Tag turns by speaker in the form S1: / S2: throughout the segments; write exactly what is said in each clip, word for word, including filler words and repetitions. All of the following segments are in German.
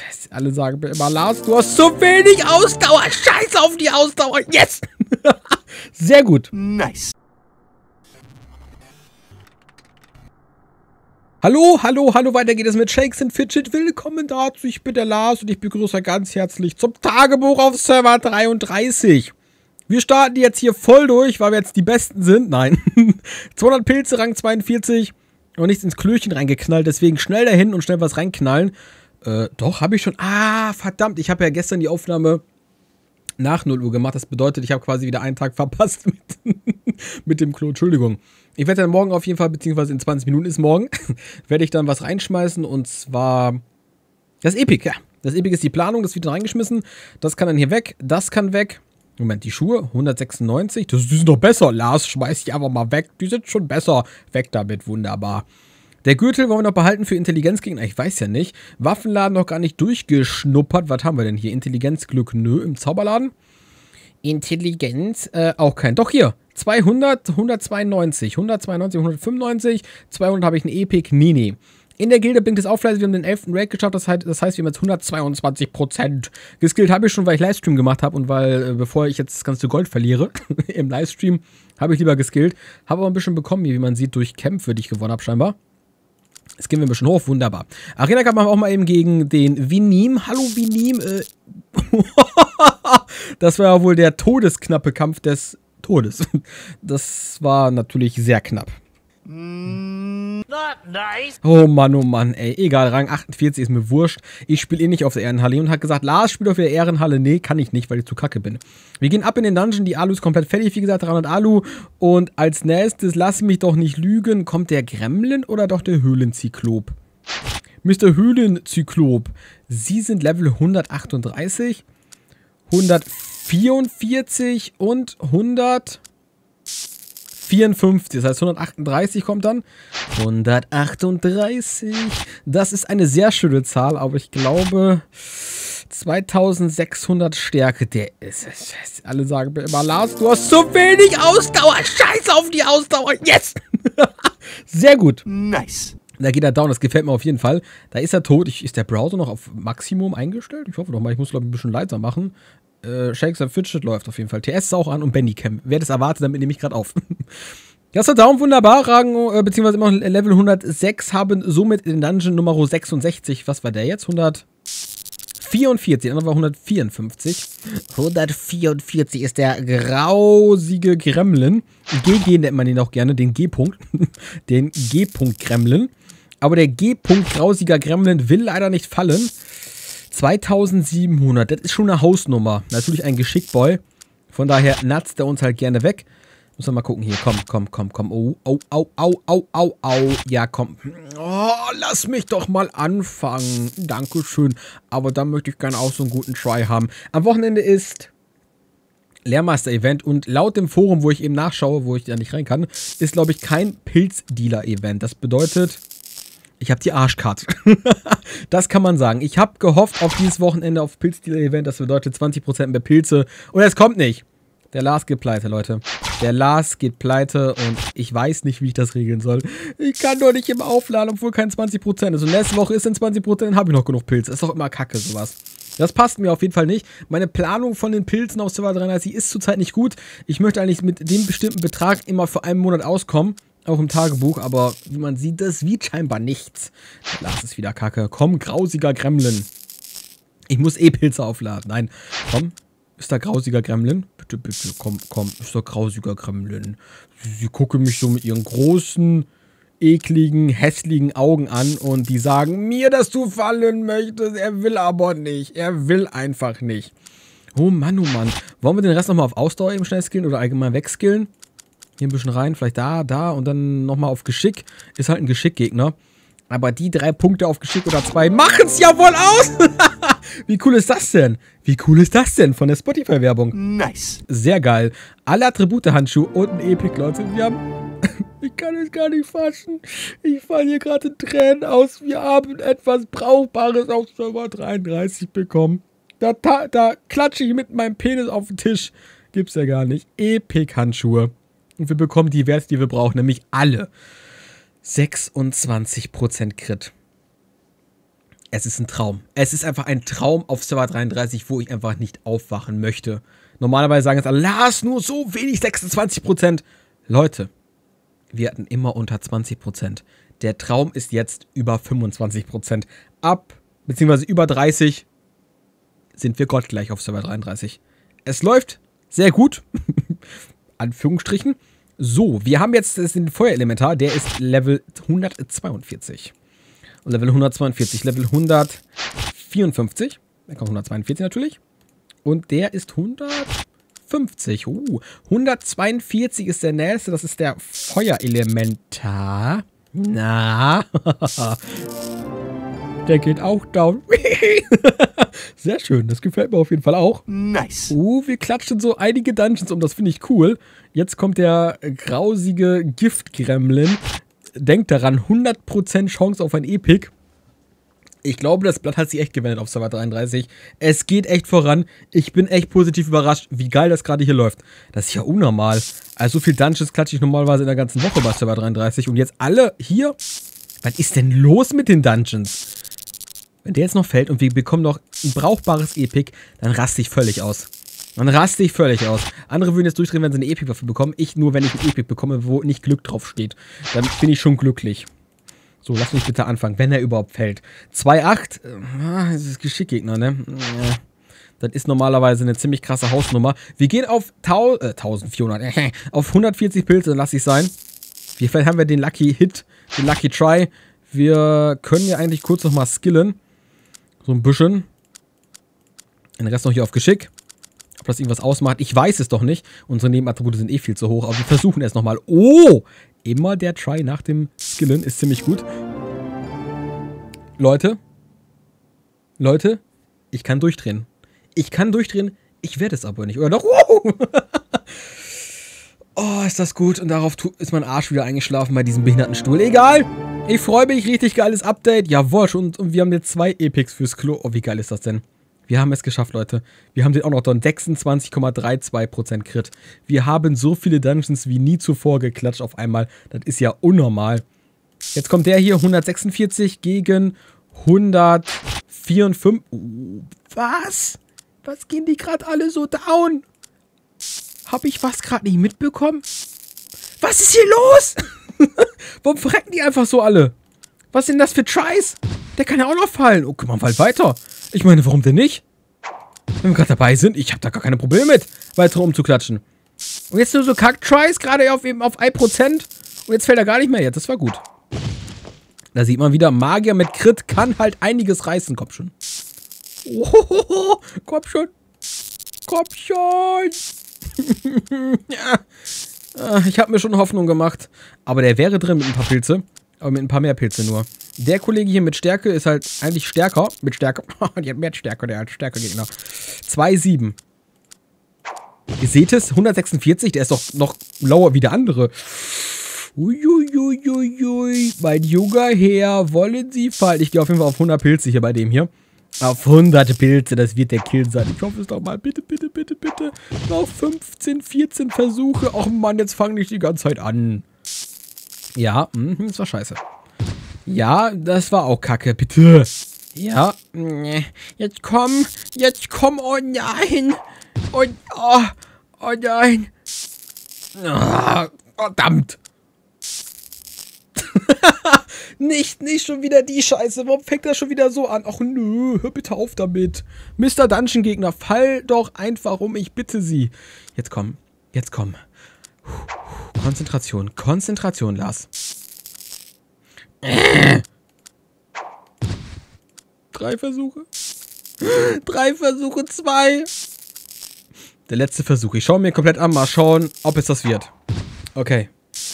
S1: Alle sagen mir immer, Lars, du hast so wenig Ausdauer. Scheiß auf die Ausdauer. Yes. Sehr gut.
S2: Nice.
S1: Hallo, hallo, hallo, weiter geht es mit Shakes and Fidget. Willkommen dazu, ich bin der Lars und ich begrüße ganz herzlich zum Tagebuch auf Server dreiunddreißig. Wir starten jetzt hier voll durch, weil wir jetzt die Besten sind. Nein. zweihundert Pilze, Rang zweiundvierzig und nichts ins Klöchen reingeknallt, deswegen schnell dahin und schnell was reinknallen. Äh, doch, habe ich schon. Ah, verdammt, ich habe ja gestern die Aufnahme nach null Uhr gemacht. Das bedeutet, ich habe quasi wieder einen Tag verpasst mit, mit dem Klo. Entschuldigung. Ich werde dann morgen auf jeden Fall, beziehungsweise in zwanzig Minuten ist morgen, werde ich dann was reinschmeißen und zwar das Epic, ja. Das Epic ist die Planung, das wird dann reingeschmissen. Das kann dann hier weg, das kann weg. Moment, die Schuhe, hundertsechsundneunzig, das, die sind doch besser. Lars, schmeiß die einfach mal weg, die sind schon besser. Weg damit, wunderbar. Der Gürtel wollen wir noch behalten für Intelligenzgegner, ich weiß ja nicht. Waffenladen noch gar nicht durchgeschnuppert. Was haben wir denn hier? Intelligenzglück, nö, im Zauberladen. Intelligenz, äh, auch kein. Doch hier, zweihundert, hundertzweiundneunzig, hundertzweiundneunzig, hundertfünfundneunzig, zweihundert habe ich ein Epic, nee, nee. In der Gilde bringt es auf, wir haben den elften Raid geschafft, das heißt, das heißt, wir haben jetzt hundertzweiundzwanzig Prozent. Geskillt habe ich schon, weil ich Livestream gemacht habe und weil, äh, bevor ich jetzt das ganze Gold verliere, im Livestream, habe ich lieber geskillt. Habe aber ein bisschen bekommen, wie man sieht, durch Kämpfe, die ich gewonnen habe, scheinbar. Jetzt gehen wir ein bisschen hoch, wunderbar. Arena Cup machen wir auch mal eben gegen den Vinim. Hallo Vinim. Äh das war ja wohl der todesknappe Kampf des Todes. Das war natürlich sehr knapp.
S2: Not nice.
S1: Oh Mann, oh Mann, ey. Egal, Rang achtundvierzig ist mir wurscht. Ich spiele eh nicht auf der Ehrenhalle. Und hat gesagt, Lars, spielt auf der Ehrenhalle. Nee, kann ich nicht, weil ich zu kacke bin. Wir gehen ab in den Dungeon. Die Alu ist komplett fertig. Wie gesagt, dreihundert Alu. Und als nächstes, lass mich doch nicht lügen, kommt der Gremlin oder doch der Höhlenzyklop? Mister Höhlenzyklop. Sie sind Level hundertachtunddreißig, hundertvierundvierzig und hundertvierundfünfzig. Das heißt, hundertachtunddreißig kommt dann. hundertachtunddreißig. Das ist eine sehr schöne Zahl, aber ich glaube, zweitausendsechshundert Stärke. Der ist, ist, ist. Alle sagen mir immer, Lars, du hast so wenig Ausdauer. Scheiß auf die Ausdauer. Yes. Sehr gut.
S2: Nice.
S1: Da geht er down, das gefällt mir auf jeden Fall. Da ist er tot. Ich, ist der Browser noch auf Maximum eingestellt? Ich hoffe doch mal, ich muss glaube ich ein bisschen leiser machen. Äh, Shakes and Fidget läuft auf jeden Fall. T S ist auch an und Bandicam. Wer das erwartet, damit nehme ich gerade auf. Das war down, wunderbar. Rang, äh, beziehungsweise immer noch Level hundertsechs, haben somit in Dungeon Nummer sechsundsechzig. Was war der jetzt? hundertvierundvierzig. Der andere war hundertvierundfünfzig. hundertvierundvierzig ist der grausige Gremlin. G G nennt man ihn auch gerne, den G-Punkt. Den G-Punkt-Gremlin. Aber der G-Punkt grausiger Gremlin will leider nicht fallen. zweitausendsiebenhundert, das ist schon eine Hausnummer. Natürlich ein Geschickboy. Von daher natzt er uns halt gerne weg. Muss man mal gucken hier. Komm, komm, komm, komm. Oh, au, au, au, au, au, au. Ja, komm. Oh, lass mich doch mal anfangen. Dankeschön. Aber dann möchte ich gerne auch so einen guten Try haben. Am Wochenende ist Lehrmeister-Event und laut dem Forum, wo ich eben nachschaue, wo ich da nicht rein kann, ist, glaube ich, kein Pilzdealer-Event. Das bedeutet, ich habe die Arschkarte. Das kann man sagen. Ich habe gehofft auf dieses Wochenende auf Pilzdealer-Event. Das bedeutet zwanzig Prozent mehr Pilze. Und es kommt nicht. Der Lars geht pleite, Leute. Der Lars geht pleite und ich weiß nicht, wie ich das regeln soll. Ich kann doch nicht immer aufladen, obwohl kein zwanzig Prozent ist. Und nächste Woche ist in zwanzig Prozent, dann habe ich noch genug Pilze. Ist doch immer kacke, sowas. Das passt mir auf jeden Fall nicht. Meine Planung von den Pilzen auf Server dreiunddreißig ist zurzeit nicht gut. Ich möchte eigentlich mit dem bestimmten Betrag immer für einen Monat auskommen. Auch im Tagebuch, aber wie man sieht, das wird scheinbar nichts. Der Lars ist wieder kacke. Komm, grausiger Gremlin. Ich muss eh Pilze aufladen. Nein, komm. Ist da grausiger Gremlin? Bitte, bitte, komm, komm. Ist da grausiger Gremlin. Sie, sie gucken mich so mit ihren großen, ekligen, hässlichen Augen an und die sagen mir, dass du fallen möchtest. Er will aber nicht. Er will einfach nicht. Oh Mann, oh Mann. Wollen wir den Rest nochmal auf Ausdauer eben schnell skillen oder allgemein wegskillen? Hier ein bisschen rein, vielleicht da, da und dann nochmal auf Geschick. Ist halt ein Geschickgegner. Aber die drei Punkte auf Geschick oder zwei machen es ja wohl aus. Wie cool ist das denn? Wie cool ist das denn von der Spotify-Werbung?
S2: Nice.
S1: Sehr geil. Alle Attribute-Handschuhe und ein Epic, Leute. Wir haben... Ich kann es gar nicht fassen. Ich falle hier gerade Tränen aus. Wir haben etwas Brauchbares auf Server dreiunddreißig bekommen. Da, da, da klatsche ich mit meinem Penis auf den Tisch. Gibt's ja gar nicht. Epic-Handschuhe. Und wir bekommen die Werte, die wir brauchen. Nämlich alle. sechsundzwanzig Prozent Crit. Es ist ein Traum. Es ist einfach ein Traum auf Server dreiunddreißig, wo ich einfach nicht aufwachen möchte. Normalerweise sagen jetzt alle, Lars, nur so wenig, sechsundzwanzig Prozent. Leute, wir hatten immer unter zwanzig Prozent. Der Traum ist jetzt über fünfundzwanzig Prozent. Ab, beziehungsweise über dreißig, sind wir gottgleich auf Server dreiunddreißig. Es läuft sehr gut. Anführungsstrichen. So, wir haben jetzt den Feuerelementar, der ist Level hundertzweiundvierzig. Und Level hundertzweiundvierzig, Level hundertvierundfünfzig. Der kommt hundertzweiundvierzig natürlich. Und der ist hundertfünfzig. Uh, hundertzweiundvierzig ist der nächste. Das ist der Feuerelementar. Na. Der geht auch down. Sehr schön. Das gefällt mir auf jeden Fall auch.
S2: Nice.
S1: Uh, wir klatschen so einige Dungeons um. Das finde ich cool. Jetzt kommt der grausige Gift-Gremlin. Denkt daran, hundert Prozent Chance auf ein Epic. Ich glaube, das Blatt hat sich echt gewendet auf Server dreiunddreißig. Es geht echt voran. Ich bin echt positiv überrascht, wie geil das gerade hier läuft. Das ist ja unnormal. Also so viel Dungeons klatsche ich normalerweise in der ganzen Woche bei Server dreiunddreißig. Und jetzt alle hier. Was ist denn los mit den Dungeons? Wenn der jetzt noch fällt und wir bekommen noch ein brauchbares Epic, dann raste ich völlig aus. Dann raste ich völlig aus. Andere würden jetzt durchdrehen, wenn sie eine Epic-Waffe bekommen. Ich nur, wenn ich ein Epic bekomme, wo nicht Glück drauf steht. Dann bin ich schon glücklich. So, lass mich bitte anfangen, wenn er überhaupt fällt. zwei Komma acht. Ah, das ist Geschickgegner, ne? Das ist normalerweise eine ziemlich krasse Hausnummer. Wir gehen auf eintausendvierhundert. Auf hundertvierzig Pilze, dann lass ich sein. Wie vielleicht haben wir den Lucky Hit, den Lucky Try. Wir können ja eigentlich kurz nochmal skillen. So ein bisschen. Den Rest noch hier auf Geschick. Ob das irgendwas ausmacht, ich weiß es doch nicht. Unsere Nebenattribute sind eh viel zu hoch, aber wir versuchen es nochmal. Oh! Immer der Try nach dem Skillen ist ziemlich gut. Leute. Leute. Ich kann durchdrehen. Ich kann durchdrehen, ich werde es aber nicht. Oder doch? Wow. Oh, ist das gut. Und darauf ist mein Arsch wieder eingeschlafen bei diesem behinderten Stuhl. Egal. Ich freue mich. Richtig geiles Update. Jawohl. Und, und wir haben jetzt zwei Epics fürs Klo. Oh, wie geil ist das denn? Wir haben es geschafft, Leute. Wir haben den auch noch drin. sechsundzwanzig Komma zweiunddreißig Prozent Crit. Wir haben so viele Dungeons wie nie zuvor geklatscht auf einmal. Das ist ja unnormal. Jetzt kommt der hier, hundertsechsundvierzig gegen hundertvierundfünfzig. Oh, was? Was gehen die gerade alle so down? Habe ich was gerade nicht mitbekommen? Was ist hier los? Warum verrecken die einfach so alle? Was sind das für Tries? Der kann ja auch noch fallen. Oh, guck mal, fall weiter. Ich meine, warum denn nicht? Wenn wir gerade dabei sind, ich habe da gar keine Probleme mit, weitere umzuklatschen. Und jetzt nur so Kack-Tries, gerade auf, eben auf ein Prozent. Und jetzt fällt er gar nicht mehr jetzt. Das war gut. Da sieht man wieder, Magier mit Crit kann halt einiges reißen. Komm schon. Oh, komm schon. Komm schon. Ja. Ich habe mir schon Hoffnung gemacht. Aber der wäre drin mit ein paar Pilze. Aber mit ein paar mehr Pilze nur. Der Kollege hier mit Stärke ist halt eigentlich stärker. Mit Stärke. Die hat mehr Stärke, der hat stärker Gegner. zwei Komma sieben. Ihr seht es, hundertsechsundvierzig, der ist doch noch lower wie der andere. Uiuiuiui. Mein junger Herr, wollen Sie fallen? Ich gehe auf jeden Fall auf hundert Pilze hier bei dem hier. Auf hundert Pilze, das wird der Kill sein. Ich hoffe es doch mal. Bitte, bitte, bitte, bitte. Noch fünfzehn, vierzehn Versuche. Och Mann, jetzt fange ich die ganze Zeit an. Ja, mh, das war scheiße. Ja, das war auch kacke, bitte. Ja, jetzt komm, jetzt komm, oh nein. Und, oh, oh nein. Oh, verdammt. Nicht, nicht schon wieder die Scheiße. Warum fängt das schon wieder so an? Ach nö, hör bitte auf damit. Mister Dungeon-Gegner, fall doch einfach um, ich bitte Sie. Jetzt komm, jetzt komm. Konzentration, Konzentration, Lars. Äh. Drei Versuche. Drei Versuche, zwei. Der letzte Versuch. Ich schaue mir komplett an, mal schauen, ob es das wird. Okay.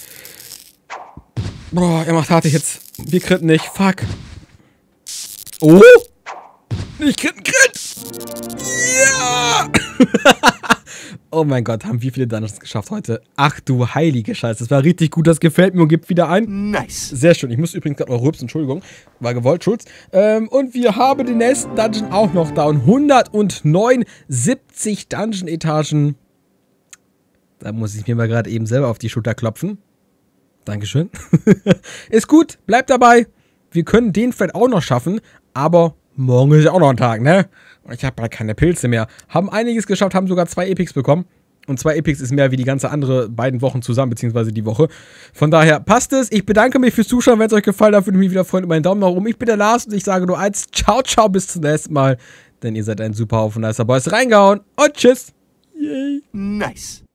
S1: Boah, er macht harte Hits. Wir kritten nicht. Fuck. Oh! Nicht kritten, crit! Ja! Oh mein Gott, haben wir viele Dungeons geschafft heute. Ach du heilige Scheiße. Das war richtig gut. Das gefällt mir und gibt wieder ein.
S2: Nice.
S1: Sehr schön. Ich muss übrigens gerade mal rülpsen. Entschuldigung. War gewollt, Schulz. Ähm, und wir haben den nächsten Dungeon auch noch down. hundertneunundsiebzig Dungeon-Etagen. Da muss ich mir mal gerade eben selber auf die Schulter klopfen. Dankeschön. Ist gut. Bleibt dabei. Wir können den vielleicht auch noch schaffen. Aber morgen ist ja auch noch ein Tag, ne? Und ich habe halt keine Pilze mehr. Haben einiges geschafft, haben sogar zwei Epics bekommen. Und zwei Epics ist mehr wie die ganze andere beiden Wochen zusammen, beziehungsweise die Woche. Von daher passt es. Ich bedanke mich fürs Zuschauen. Wenn es euch gefallen hat, würde ich mich wieder freuen über einen Daumen nach oben. Ich bin der Lars und ich sage nur eins. Ciao, ciao, bis zum nächsten Mal. Denn ihr seid ein super Haufen nicer Boys. Reingehauen und tschüss. Yay.
S2: Nice.